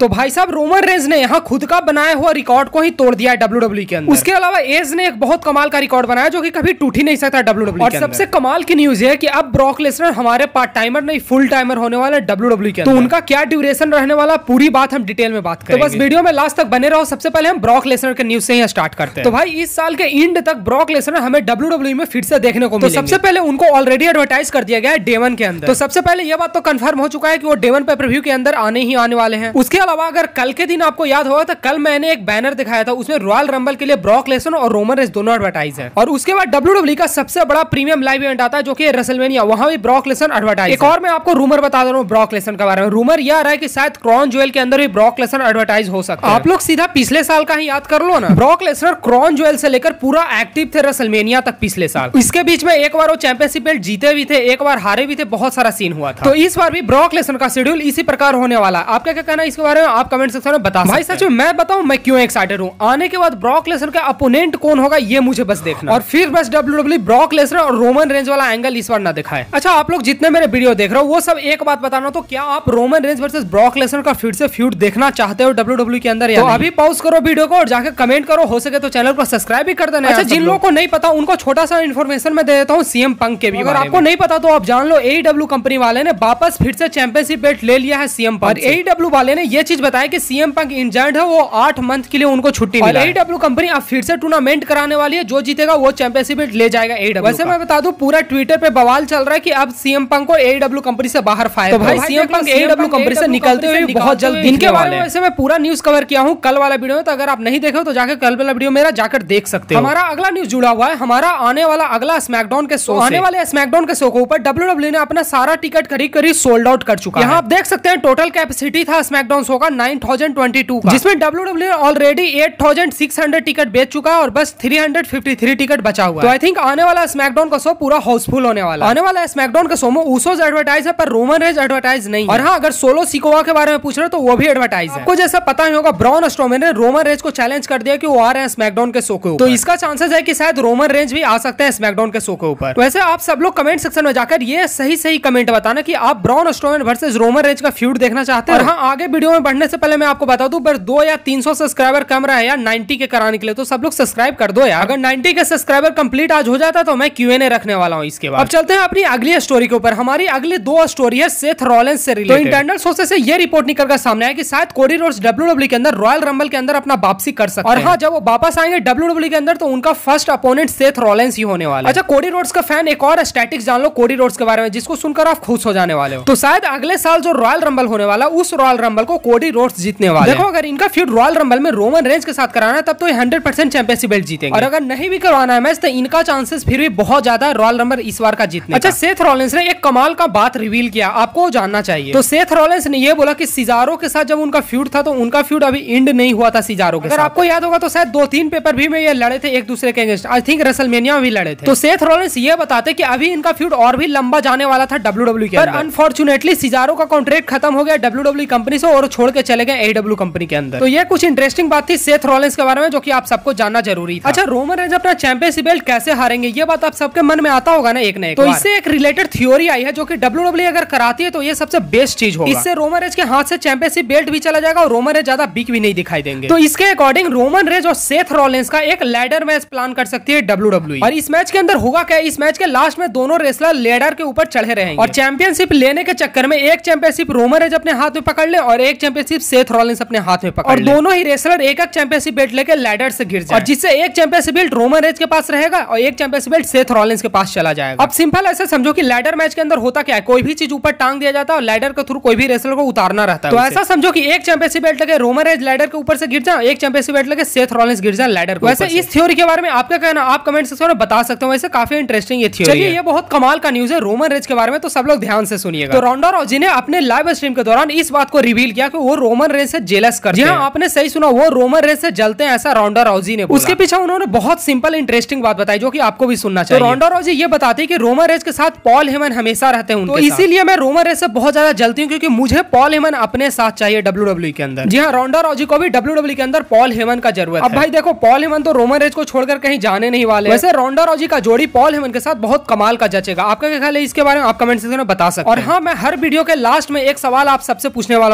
तो भाई साहब रोमन रेंज ने यहाँ खुद का बनाया हुआ रिकॉर्ड को ही तोड़ दिया है WWE के अंदर। उसके अलावा एज ने एक बहुत कमाल का रिकॉर्ड बनाया जो कि कभी टूट ही नहीं सकता WWE और सबसे कमाल की न्यूज है कि अब ब्रॉक लेसनर हमारे पार्ट टाइमर नहीं फुल टाइमर होने वाला है WWE के अंदर। तो उनका क्या ड्यूरेशन रहने वाला पूरी बात हम डिटेल में बात करेंगे, तो बस वीडियो में लास्ट तक बने रहो। सबसे पहले हम ब्रॉक लेसनर के न्यूज से ही स्टार्ट करते हैं। तो भाई इस साल के एंड तक ब्रॉक लेसनर हमें WWE में फिर से देखने को मिलेंगे। तो सबसे पहले उनको ऑलरेडी एडवर्टाइज कर दिया गया है डे 1 के अंदर। तो सबसे पहले यह बात तो कंफर्म हो चुका है कि वो डे 1 पे के अंदर आने ही आने वाले हैं। उसके अलावा अगर कल के दिन आपको याद होगा तो कल मैंने एक बैनर दिखाया था, उसमें रॉयल रंबल के लिए ब्रॉक लेसनर और रोमन रेंज दोनों एडवर्टाइज है। और उसके बाद WWE का सबसे बड़ा प्रीमियम लाइव इवेंट आता है जो कि रेसलमेनिया, वहां भी ब्रॉक लेसनर एडवर्टाइज। एक और मैं आपको रूमर बता दे रहा हूँ ब्रॉक लेसनर के बारे में। रूमर यह आ रहा है कि शायद क्राउन ज्वेल के अंदर भी ब्रॉक लेसनर एडवर्टाइज हो सकता है। आप लोग सीधा पिछले साल का ही याद कर लो ना, ब्रॉक लेसनर क्राउन ज्वेल से लेकर पूरा एक्टिव थे रेसलमेनिया तक पिछले साल। इसके बीच में एक बार वो चैंपियनशिप बेल्ट जीते भी थे, एक बार हारे भी थे, बहुत सारा सीन हुआ था। तो इस बार भी ब्रॉक लेसनर का शेड्यूल इसी प्रकार होने वाला है। आपका क्या कहना है इसके बारे में आप कमेंट सेक्शन में बता। भाई सच में मैं बताऊं मैं क्यों एक्साइटेड हूं। आने के बाद ब्रॉक लेसनर का अपोनेंट कौन होगा ये मुझे बस देखना, और फिर बस WWE ब्रॉक लेसनर और रोमन रेंज वाला एंगल इस बार ना दिखाए। अच्छा आप लोग जितने मेरे वीडियो देख रहे हो वो सब एक बात बताना, तो क्या आप Roman Reigns versus Brock Lesnar का फिर से फ्यूड देखना चाहते हो WWE के अंदर? तो अभी पॉज करो वीडियो को और जाकर कमेंट करो, हो सके तो चैनल को सब्सक्राइब भी कर देना। अच्छा जिन लोगों को नहीं पता उनको छोटा सा इन्फॉर्मेशन में दे देता हूँ CM पंक के भी। अगर आपको नहीं पता तो आप जान लो AEW कंपनी वाले ने वापस फिर से चैंपियनशिप बेल्ट ले लिया है CM पंक। AEW वाले ने ये चीज बताया कि CM पंक इंजर्ड है, वो 8 मंथ के लिए उनको छुट्टी मिला है। AEW कंपनी अब फिर से टूर्नामेंट कराने वाली है, जो जीतेगा वो चैंपियनशिप बेल्ट ले जाएगा AEW। वैसे मैं बता दूं पूरा ट्विटर पे बवाल चल रहा है कि अब CM पंक को AEW कंपनी से बाहर फायर। तो भाई CM पंक AEW कंपनी से निकलते हुए बहुत जल्द इनके बारे में वैसे मैं पूरा न्यूज कवर किया हूँ कल वाला वीडियो में, तो अगर आप नहीं देखे तो जाकर कल वाला वीडियो मेरा जाकर देख सकते हो। हमारा अगला न्यूज जुड़ा हुआ है हमारा आने वाला अगला स्मैकडाउन के शो। आने वाले स्मैकडाउन के शो के ऊपर WWE ने अपना सारा टिकट करीब सोल्ड आउट कर चुका है। यहाँ आप देख सकते हैं टोटल कैपेसिटी था स्मैकडाउन शो का 9022 का, जिसमें WWE ऑलरेडी 8600 टिकट बेच चुका है और बस 353 टिकट बचा हुआ है। तो आई थिंक आने वाला स्मैकडाउन का शो पूरा हाउसफुल होने वाला है। आने वाला स्मैकडाउन के शो में ऊसोस एडवर्टाइज है पर रोमन रेंज एडवर्टाइज नहीं। और हाँ अगर सोलो सिकोवा के बारे में पूछ रहे हो तो वो भी एडवर्टाइज है। आपको जैसा पता ही होगा ब्रॉन स्ट्रोमैन ने रोमन रेंज को चैलेंज कर दिया कि वो आ रहे हैं स्मैकडाउन के शो के ऊपर, तो इसका चांसेस है कि शायद रोमन रेंज भी आ सकते हैं स्मैकडाउन के शो के ऊपर। वैसे आप सब लोग कमेंट सेक्शन में जाकर ये सही कमेंट बताना कि आप Braun Strowman versus Roman Reigns का फ्यूड देखना चाहते हैं। और हाँ आगे वीडियो में बढ़ने से पहले मैं आपको बता दूं पर 2 या 300 सब्सक्राइबर कम रहा है यार 90 के कराने के लिए, तो सब लोग सब्सक्राइब कर दो यार। अगर 90 के सब्सक्राइबर कंप्लीट आज हो जाता तो मैं Q&A रखने वाला हूँ इसके बाद। अब चलते हैं अपनी अगली स्टोरी के ऊपर। हमारी अगली 2 स्टोरी है सेथ रॉलिंस से रिलेटेड। तो इंटरनल सोर्सेस से ये रिपोर्ट निकल कर सामने आया कि शायद कोडी रोड्स WWE के अंदर रॉयल रंबल के अंदर अपना वापसी कर सकते हैं। और हाँ जब वो वापस आएंगे WWE के अंदर तो उनका फर्स्ट अपोनेंट सेथ रॉलिंस ही होने वाला है। अच्छा कोडी रोड्स का फैन एक और स्टैटिक्स जान लो कोडी रोड्स के बारे में जिसको सुनकर आप खुश हो जाने वाले हो। तो शायद अगले साल जो रॉयल रंबल होने वाला उस रॉयल रंबल को कोडी रोड्स जीतने वाले। देखो अगर इनका फ्यूड रॉयल रंबल में रोमन रेंज के साथ कराना है तब तो 100% चैंपियनशिप बेल्ट जीतेंगे, और अगर नहीं भी करवाना है मैच तो इनका चांसेस फिर भी बहुत ज्यादा है रॉयल रंबल इस बार का जीतने। अच्छा सेथ रॉलिंस ने एक कमाल का बात रिवील किया, आपको जानना चाहिए। तो सेथ रॉलिंस ने ये बोला कि सिजारो के साथ जब उनका फ्यूड था तो उनका फ्यूड अभी एंड नहीं हुआ था सिजारो के साथ। अगर आपको याद होगा तो शायद 2-3 पेपर भी में ये लड़े थे एक दूसरे के अगेंस्ट, आई थिंक रेसलमेनिया में भी लड़े थे। तो सेथ रॉलिंस ये बताते कि अभी इनका फ्यूड और भी लंबा जाने वाला था WWE के अंदर, अनफॉर्चुनेटली सिजारो का कॉन्ट्रैक्ट खत्म हो गया WWE कंपनी से और छोड़ के चले गए AEW कंपनी के अंदर। तो ये कुछ इंटरेस्टिंग बात थी सेथ रॉलिंस के बारे में जो कि आप सबको जानना जरूरी था। अच्छा रोमन रेंज अपना चैंपियनशिप बेल्ट कैसे हारेंगे ये बात आप सबके मन में आता होगा ना एक न एक। तो इससे एक रिलेटेड थ्योरी आई है जो कि WWE अगर कराती है तो ये सबसे बेस्ट चीज होगा। इससे रोमन रेंज के हाथ से चैंपियनशिप बेल्ट भी चला जाएगा और रोमन रेंज ज्यादा वीक भी नहीं दिखाई देंगे। तो इसके अकॉर्डिंग रोमन रेंज और सेथ रॉलिंस का एक लैडर मैच प्लान कर सकती है WWE। और इस मैच के अंदर होगा क्या, इस मैच के लास्ट में दोनों रेसलर लैडर के ऊपर चढ़े रहेंगे और चैंपियनशिप लेने के चक्कर में एक चैंपियनशिप रोमन रेंज अपने हाथ में पकड़ ले और एक चैंपियनशिप सेथ रॉलिंस अपने हाथ में पकड़ ले, और दोनों ही रेसलर एक चैंपियनशिप बेल्ट लेकर लैडर से गिर जाए, और जिससे एक चैंपियनशिप बेल्ट रोमन रेंज के पास रहेगा और एक चैंपियनशिप बेल्ट सेथ रॉलिंस के पास चला जाएगा। अब सिंपल ऐसे समझो कि लैडर मैच के अंदर होता क्या है, कोई भी चीज ऊपर टांग दिया जाता है और लैडर के थ्रू कोई भी रेसलर को उतारना रहता है। तो ऐसा समझो कि एक चैंपियनशिप बेल्ट लगे रोमन रेंज लैडर के ऊपर से गिर जाए, एक चैंपियनशिप बेल्ट लगे सेथ रॉलिंस गिर जाए लैडर के। वैसे इस थ्योरी के बारे में आपका कहना आप कमेंट सेक्शन में बता सकते हो, वैसे काफी इंटरेस्टिंग ये थ्योरी है। ये बहुत कमाल का न्यूज है रोमन रेंज के बारे में, तो सब लोग ध्यान से सुनिएगा। तो रोंडा राउजी ने अपने लाइव स्ट्रीम के दौरान इस बात को रिवील किया कि वो रोमन रेंज से जेलस करते हैं। आपने सही सुना, वो रोमन रेंज से जलते हैं ऐसा रोंडा राउजी ने बोला। उसके पीछे उन्होंने बहुत सिंपल इंटरेस्टिंग बात बताई जो कि आपको भी सुनना चाहिए। तो रोंडा राउजी ये बताती है कि रोमन रेंज के साथ पॉल हेमन हमेशा रहते हैं, तो इसीलिए मैं रोमन रेंज से बहुत ज्यादा जलती हूँ क्योंकि मुझे पॉल हेमन अपने साथ चाहिए WWE के अंदर। जी हाँ रोंडा राउजी को भी WWE के अंदर पॉल हेमन का जरूरत है। अब भाई देखो पॉल हेमन तो रोमन रेंज को छोड़कर कहीं जाने नहीं वाले। वैसे रोंडा राउजी का जोड़ी पॉल हेमन के साथ बहुत कमाल का जचेगा। आपका क्या ख्याल है इसके बारे में आप कमेंट सेक्शन में बता सकते हैं। और हाँ मैं हर वीडियो के लास्ट में एक सवाल आप सबसे पूछने वाला हूँ, तो आप लोग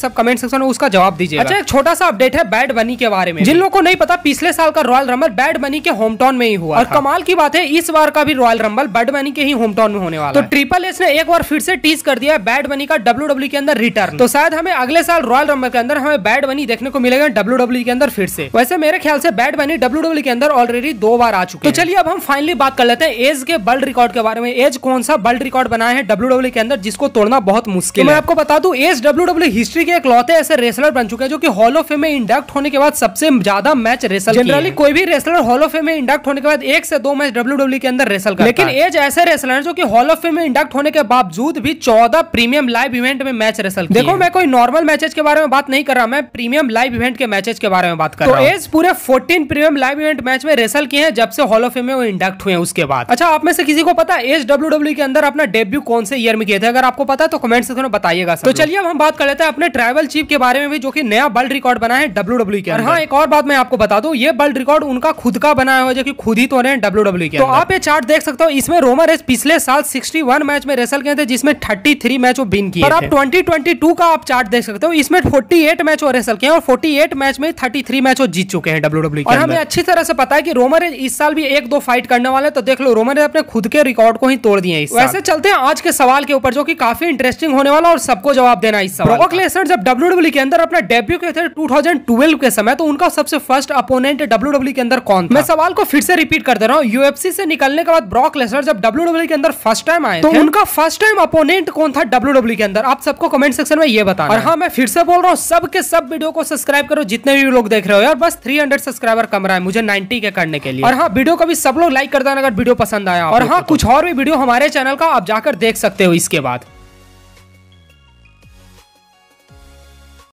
सब कमेंट सेक्शन में उसका जवाब दीजिए। अच्छा, एक छोटा सा अपडेट है बैड बनी के बारे में। जिन लोगों को नहीं पता, पिछले साल का रॉयल रंबल बैड बनी के होम टाउन में ही हुआ और कमाल की बात है इस बार का भी रॉयल रंबल बैड बनी के ही होम टाउन में होने वाला है। तो ट्रिपल एस ने एक बार फिर से टीज कर दिया है बैड बनी का WWE के अंदर रिटर्न। तो शायद हमें अगले साल रॉयल रंबल के अंदर हमें बैड बनी देखने को मिलेगा WWE के अंदर फिर से। वैसे मेरे ख्याल से बैड बनी WWE के अंदर ऑलरेडी 2 बार आ चुके हैं। तो चलिए अब हम फाइनली बात कर लेते हैं एज के वर्ल्ड रिकॉर्ड के बारे में। एज कौन सा वर्ल्ड रिकॉर्ड बनाया है WWE के अंदर जिसको तोड़ना बहुत मुश्किल है। मैं आपको बता दूं एज WWE हिस्ट्री के इकलौते ऐसे रेसलर बन चुके हैं जो कि हॉल ऑफ फेम में इंडक्ट होने के बाद सबसे ज्यादा मैच रेसल किए हैं। जनरली कोई भी रेसलर हॉल ऑफ फेम में इंडक्ट होने के बाद 1 से 2 मैच WWE के अंदर रेसल करता है, लेकिन एज ऐसे रेसलर हैं जो कि हॉल ऑफ फेम में इंडक्ट होने के बावजूद भी 14 प्रीमियम लाइव इवेंट में मैच रेसल किए। देखो मैं कोई नॉर्मल मैचेस के बारे में बात नहीं कर रहा, मैं प्रीमियम लाइव इवेंट के मैचेस के बारे में बात कर रहा हूं। तो एज पूरे 14 प्रीमियम लाइव इवेंट मैच में रेसल किए हैं जब से हॉल ऑफ फेम में वो इंडक्ट हुए हैं उसके बाद। अच्छा, आप में से किसी को पता है एज WWE के अंदर अपना डेब्यू कौन से ईयर में किए थे? अगर आपको पता है तो कमेंट सेक्शन में बताइएगा। तो चलिए अब हम बात कर लेते हैं अपने ट्राइबल चीफ के बारे में भी, जो कि नया वर्ल्ड रिकॉर्ड बना है WWE के अंदर। हाँ, एक और बात मैं आपको बता दूं, ये वर्ल्ड रिकॉर्ड उनका खुद का बनाया हुआ जो कि खुद ही तोड़े हैं WWE के। तो आप ये चार्ट देख सकते हो, इसमें रोमन रेंज पिछले साल 61 मैच में रेसल किए थे जिसमें 33 मैच वो विन किए। और आप 2022 का आप चार्ट देख सकते हो, इसमें 48 मैच वो रेसल किए और 48 मैच में 33 मैच वो जीत चुके हैं WWE के। और हमें अच्छी तरह से पता है कि रोमन रेंज इस साल भी 1-2 फाइट करने वाले, तो देख लो रोमन रेंज अपने खुद के रिकॉर्ड को ही तोड़ दिए। वैसे चलते हैं आज के सवाल के ऊपर जो कि काफी इंटरेस्टिंग होने वाला और सबको जवाब देना इस सवाल। ब्रॉक लेसनर जब WWE के अंदर अपना डेब्यू किए थे 2012 के समय, तो उनका सबसे फर्स्ट अपोनेंट WWE के अंदर कौन था? मैं सवाल को फिर से रिपीट कर दे रहा हूँ। UFC से निकलने के बाद ब्रॉक लेसनर जब WWE के अंदर फर्स्ट टाइम आए तो उनका फर्स्ट टाइम अपोनेंट कौन था WWE के अंदर? आप सबको कमेंट सेक्शन में ये बताना। और हाँ, मैं फिर से बोल रहा हूँ, सब के सब वीडियो को सब्सक्राइब करो जितने भी लोग देख रहे हो यार। बस 300 सब्सक्राइबर कम रहा है मुझे 90 के करने के लिए। और हाँ, वीडियो को भी सब लोग लाइक कर देना अगर वीडियो पसंद आया। और हाँ, कुछ और भी वीडियो हमारे चैनल का आप जाकर देख सकते हो इसके बाद।